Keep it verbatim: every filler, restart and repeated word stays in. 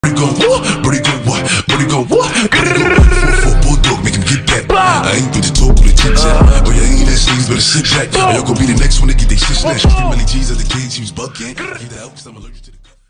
Brody go what? Brody go what? Brody go what? Brody go what? For a bulldog, make him get back. I ain't with the talk or the chit chat, but y'all ain't that sleeves, better sit back. Y'all gon' be the next one to get they shit snatched. Fifty million G's at the cage, he was bucking. Get the help, 'cause I'm allergic to the